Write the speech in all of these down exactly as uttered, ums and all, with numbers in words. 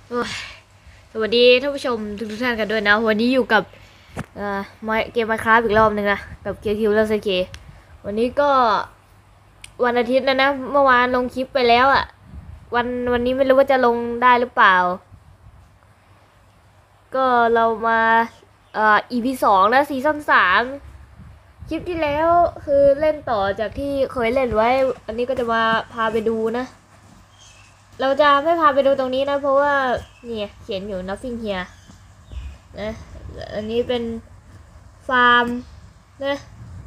โอ้ยสวัสดีท่านผู้ชมทุกท่านกันด้วยนะวันนี้อยู่กับเอ่อเกม Minecraft อีกรอบหนึ่งนะกับเกียร์คิวแล้วเซเควันนี้ก็วันอาทิตย์นะนะเมื่อวานลงคลิปไปแล้วอะวันวันนี้ไม่รู้ว่าจะลงได้หรือเปล่าก็เรามาเอ่อ อี พี สองนะซีซั่นสามคลิปที่แล้วคือเล่นต่อจากที่เคยเล่นไว้อันนี้ก็จะมาพาไปดูนะเราจะไม่พาไปดูตรงนี้นะเพราะว่าเนี่ยเขียนอยู่ nothing here นะอันนี้เป็นฟาร์มนะ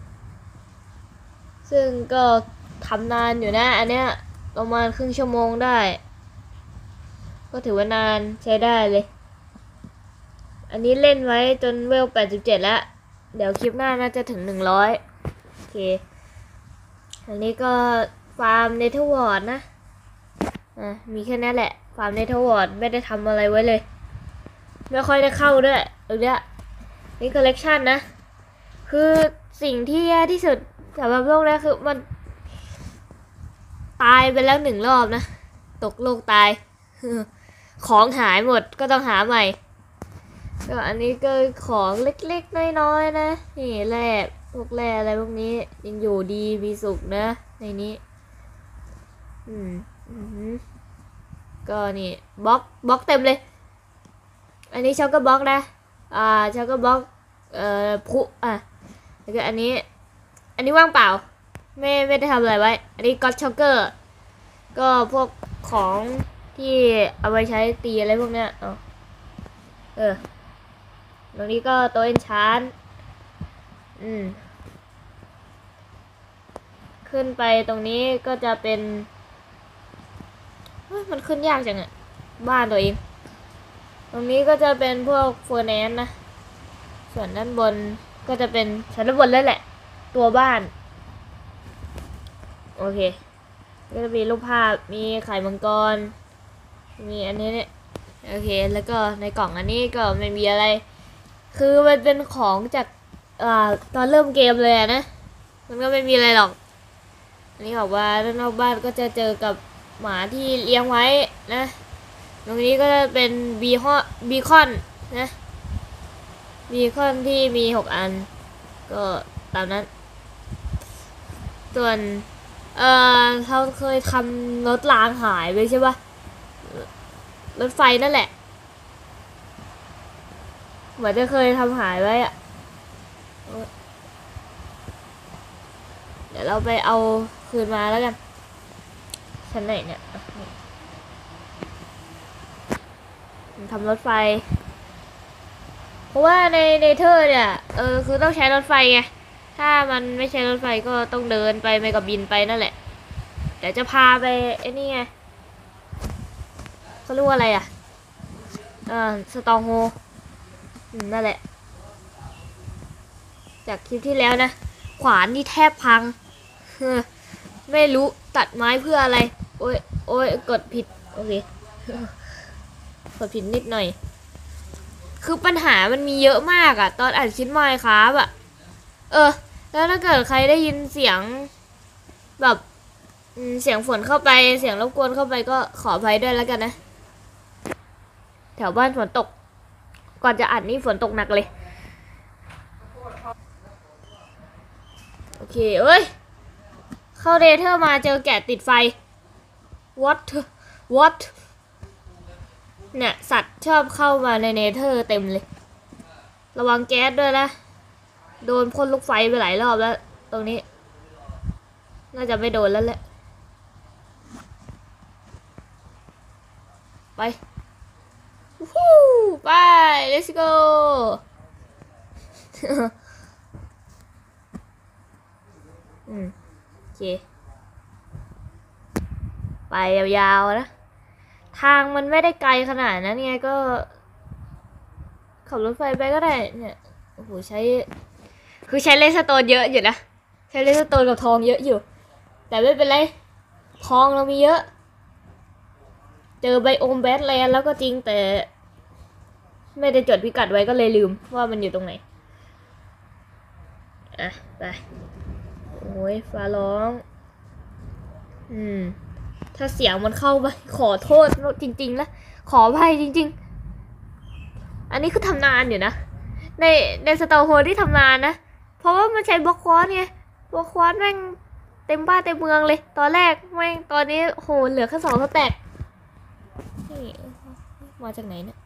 ซึ่งก็ทำนานอยู่นะอันเนี้ยประมาณครึ่งชั่วโมงได้ก็ถือว่านานใช้ได้เลยอันนี้เล่นไว้จนเวลแปดสิบเจ็ดแล้วเดี๋ยวคลิปหน้าน่าจะถึงหนึ่งร้อยโอเคอันนี้ก็ฟาร์มเนเธอร์วอร์ดนะอ่ะมีแค่นี้แหละฟาร์มเนเธอร์วอร์ดไม่ได้ทำอะไรไว้เลยไม่ค่อยได้เข้าด้วยตรงเนี้ยนี่คอลเลกชันนะคือสิ่งที่แย่ที่สุดสำหรับโลกนี้คือมันตายไปแล้วหนึ่งรอบนะตกโลกตายของหายหมดก็ต้องหาใหม่ก็อันนี้ก็ของเล็กๆน้อยๆนะนี่แร่พวกแร่อะไรพวกนี้ยังอยู่ดีมีสุขนะในนี้อืมอืมก็นี่บล็อกบล็อกเต็มเลยอันนี้ช็อกโกบล็อกนะอ่าช็อกโกบล็อกเอ่อพุอ่ะแล้วก็อันนี้อันนี้ว่างเปล่าไม่ไม่ได้ทำอะไรไว้อันนี้ก็อตช็อกเกอร์ก็พวกของที่เอาไว้ใช้ตีอะไรพวกเนี้ยเออเออตรงนี้ก็โต๊ะเอนชานอืมขึ้นไปตรงนี้ก็จะเป็นมันขึ้นยากจังอะบ้านตัวเองตรงนี้ก็จะเป็นพวกเฟอร์แนนซ์นะส่วนด้านบนก็จะเป็นชั้นด้านบนแล้วแหละตัวบ้านโอเคก็จะมีรูปภาพมีไข่มังกรมีอันนี้เนี่ยโอเคแล้วก็ในกล่องอันนี้ก็ไม่มีอะไรคือมันเป็นของจากอ่าตอนเริ่มเกมเลยนะมันก็ไม่มีอะไรหรอกอันนี้บอกว่าด้านนอกบ้านก็จะเจอกับหมาที่เลี้ยงไว้นะตรงนี้ก็จะเป็นบีฮอบีคอนนะบีคอนที่มีหกอันก็ตามนั้นส่วนเอ่อเขาเคยทำรถรางหายไปใช่ปะรถไฟนั่นแหละเหมือนจะเคยทำหายไว้อะเดี๋ยวเราไปเอาคืนมาแล้วกันชั้นไหนเนี่ยทำรถไฟเพราะว่าในเนเธอร์เนี่ยเออคือต้องใช้รถไฟไงถ้ามันไม่ใช้รถไฟก็ต้องเดินไปไม่กับบินไปนั่นแหละเดี๋ยวจะพาไปไอ้นี่ไงเขาเรียกว่าอะไรอ่ะเออสตองโฮนั่นแหละจากคลิปที่แล้วนะขวานนี่แทบพังไม่รู้ตัดไม้เพื่ออะไรโอ้ยโอ้ยกดผิดโอเคกดผิดนิดหน่อยคือปัญหามันมีเยอะมากอะตอนอัดคลิปไมค์ครับอะเออแล้วถ้าเกิดใครได้ยินเสียงแบบเสียงฝนเข้าไปเสียงรบกวนเข้าไปก็ขออภัยด้วยแล้วกันนะแถวบ้านฝนตกก่อนจะอัดนี่ฝนตกหนักเลยโอเคเอ้ยเข้าเดเธอร์มาเจอแกะติดไฟ what what เนี่ยสัตว์ชอบเข้ามาในเนเธอร์เต็มเลยระวังแก๊สด้วยนะโดนพ่นลูกไฟไปหลายรอบแล้วตรงนี้น่าจะไม่โดนแล้วแหละไปวู้ไป let's go อืมโอเคไปยาวๆนะทางมันไม่ได้ไกลขนาดนั้นไงก็ขับรถไฟไปก็ได้เนี่ยโอ้โหใช้คือใช้เลสโตนเยอะอยู่นะใช้เลสโตนกับทองเยอะอยู่แต่ไม่เป็นไรทองเรามีเยอะเจอไบโอมแบทแลนด์แล้วก็จริงแต่ไม่ได้จดพิกัดไว้ก็เลยลืมว่ามันอยู่ตรงไหนอ่ะไปโอ้ยฟ้าร้องอืมถ้าเสียงมันเข้าไปขอโทษจริงๆนะขออภัยจริงๆอันนี้คือทำนานอยู่นะในในสตอร์โฮที่ทำนานนะเพราะว่ามันใช้บล็อกควอสไงบล็อกควอสแม่งเต็มบ้านเต็มเมืองเลยตอนแรกแม่งตอนนี้โหเหลือแค่สองสแต็กนี่มาจากไหนเนี่ย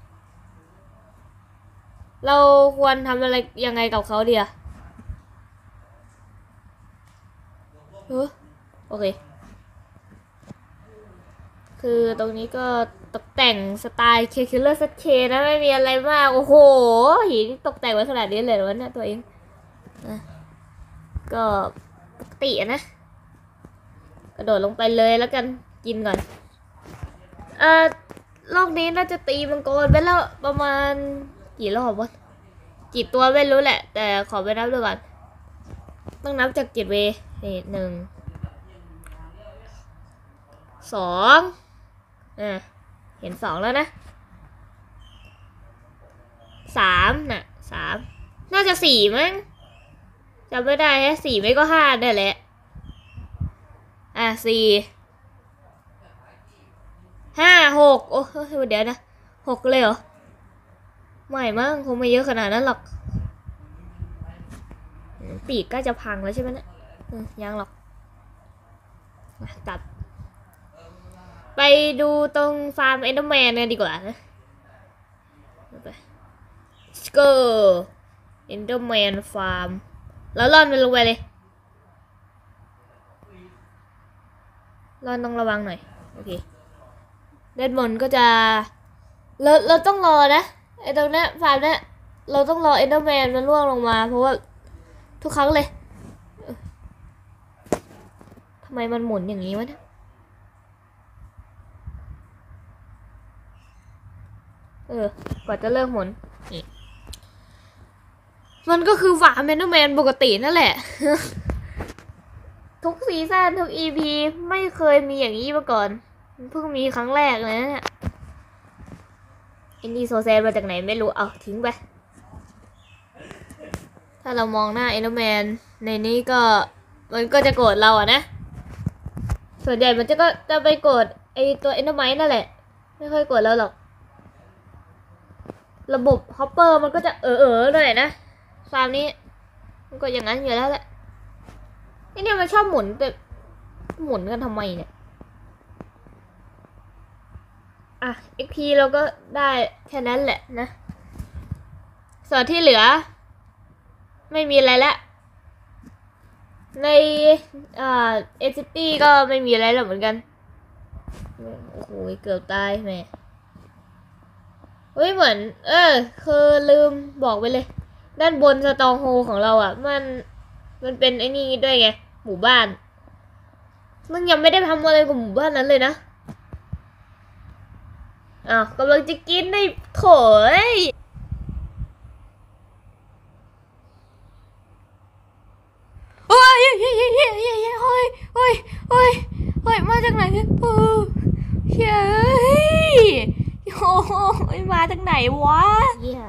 เราควรทำอะไรยังไงกับเขาดีอะเออโอเคคือตรงนี้ก็ตกแต่งสไตล์เคคิลเลอร์สเคนะไม่มีอะไรมากโอ้โหหินตกแต่งไว้ขนาดนี้เลยเหรอเนี่ยตัวเองนะก็ปกตินะกระโดดลงไปเลยแล้วกันกินก่อนเอ่อรอบนี้น่าจะตีมังกรไปแล้วประมาณกี่รอบวะกี่ตัวไม่รู้แหละแต่ขอไปนับดูก่อนต้องนับจากเจ็ดเวนี่หนึ่งสองอ่ะเห็นสองแล้วนะสามน่ะสามน่าจะสี่มั้งจำไม่ได้แค่สี่ไม่ก็ห้าได้แหละอ่ะสี่ห้าหกโอ้เดี๋ยวนะหกเลยเหรอไม่มั้งคงไม่เยอะขนาดนั้นหรอกปีกก็จะพังแล้วใช่ไหมเนี่ยยังหรอกตัดไปดูตรงฟาร์มเอนเดอร์แมนกันดีกว่านะไปสเกอร์เอนเดอร์แมนฟาร์มแล้วล่อนมันลงไปเลยล่อนต้องระวังหน่อยโอเคด้านบนก็จะเราเราต้องรอนะไอ้ตรงนี้ฟาร์มนี้เราต้องรอเอนเดอร์แมนมันร่วงลงมาเพราะว่าทุกครั้งเลยทำไมมันหมุนอย่างนี้วะเนี่ยเออกว่าจะเลิกหมุนนี่มันก็คือฟาร์มเอนเดอร์แมนปกตินั่นแหละ ทุกซีซั่นทุก อี พี ไม่เคยมีอย่างนี้มาก่อนเพิ่งมีครั้งแรกเลยนะเนี่ยอินดี้โซเซนมาจากไหนไม่รู้เอาทิ้งไปถ้าเรามองหน้าเอนเดอร์แมนในนี้ก็มันก็จะโกรธเราอะนะส่วนใหญ่มันจะก็จะไปโกรธไอตัวเอนเดอร์ไมท์นั่นแหละไม่ค่อยโกรธเราหรอกระบบฮอปเปอร์มันก็จะเออเออหน่อยนะฟาร์มนี้มันก็อย่างนั้นอยู่แล้วแหละนี่เนี่ยมันชอบหมุนแต่หมุนกันทำไมเนี่ยอ่ะ เอ็ก พี เราก็ได้แค่นั้นแหละนะส่วนที่เหลือไม่มีอะไรแล้วในอ่าเอซิตี้ก็ไม่มีอะไรแล้วเหมือนกันโอ้โหเกือบตายแม่เฮ้ยเหมือนเออคือลืมบอกไปเลยด้านบนสตองโฮของเราอ่ะมันมันเป็นไอ้นี่ด้วยไงหมู่บ้านมึงยังไม่ได้ทำอะไรกับหมู่บ้านนั้นเลยนะอ้าวกำลังจะกินในโถยโอ้ยเฮ้ยเฮ้ยเฮ้ยเฮ้ยเฮ้ยเฮ้ยเฮ้ยเฮ้ยเฮ้ยมาจากไหนเนี่ยโอ้เฮ้ยโอ้ยมาจากไหนวะเฮีย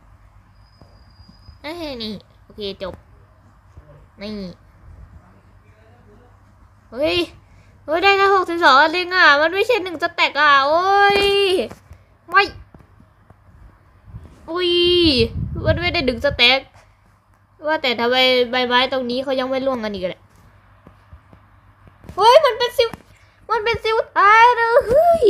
เอ้ยนี่โอเคจบนี่เฮ้ยเฮ้ยได้แค่หกสิบสองอันเองอ่ะมันไม่ใช่หนึ่งสแต็กอ่ะโอ้ยไม่อุ้ยมันไม่ได้ดึงสแต็กว่าแต่ทำไมใบไม้ตรงนี้เขายังไม่ร่วงกันอีกเลยเฮ้ยมันเป็นซิวมันเป็นซิวตายเลยเฮ้ย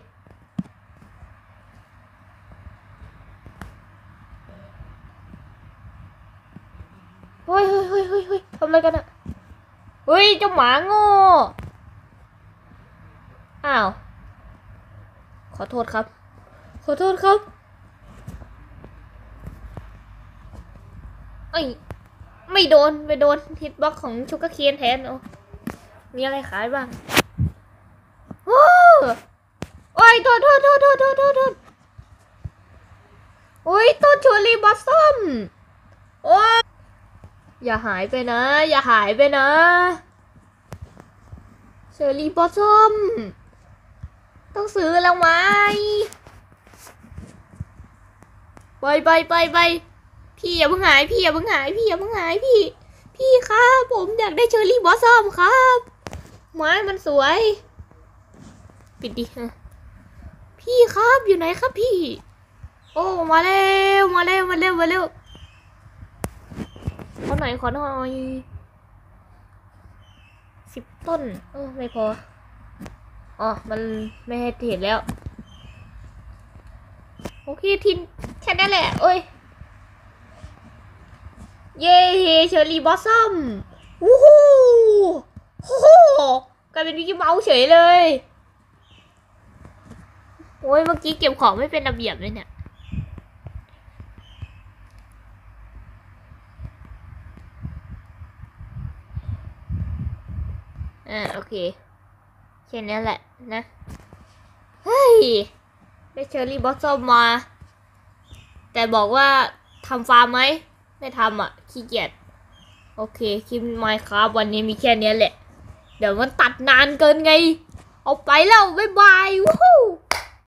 เฮ้ยเฮ้ยเฮ้ยเฮ้ยเฮ้ยทำอะไรกันอะเฮ้ยเจ้าหมาโง่อ้าวขอโทษครับขอโทษครับไอ้ไม่โดนไม่โดนฮิตบ็อกของชูการ์เคนแทนโอ้มีอะไรขายบ้างโอ้โอ้ยโทษโทษโทษโทษโทษโทษโทษโอ้ยต้นชูรีบอสซัมโอ้ยอย่าหายไปนะอย่าหายไปนะเชอรี่บอสซัมต้องซื้อแล้วไหมไปไปไปไปพี่อย่าเพิ่งหายพี่อย่าเพิ่งหายพี่อย่าเพิ่งหายพี่พี่ครับผมอยากได้เชอรี่บอสซัมครับไม้มันสวยปิดดิพี่ครับอยู่ไหนครับพี่โอ้มาเร็วมาเร็วมาเร็วมาเร็วขอหน่อยขอหน่อยสิบต้นเออไม่พออ๋อมันไม่ให้เห็นแล้วโอเคทินแค่นั้นแหละโอ้ยเย้เชอร์รี่บอสซัมวู้ฮู้โอ้โหกลายเป็นมิกกี้เมาส์เฉยเลยโอ้ยเมื่อกี้เก็บของไม่เป็นระเบียบเลยเนี่ยอ่าโอเคแค่นี้แหละนะเฮ้ยได้เชอร์รี่บอสซัมมาแต่บอกว่าทำฟาร์มไหมไม่ทำอ่ะขี้เกียจโอเคคลิป Minecraft วันนี้มีแค่นี้แหละเดี๋ยวมันตัดนานเกินไงเอาไปแล้วบ๊ายบายวู้ฮู้